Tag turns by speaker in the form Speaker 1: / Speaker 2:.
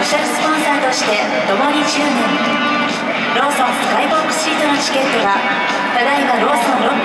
Speaker 1: フィシャルスポンサーとして共に10年、ローソンスカイボックスシートのチケットがただいまローソン6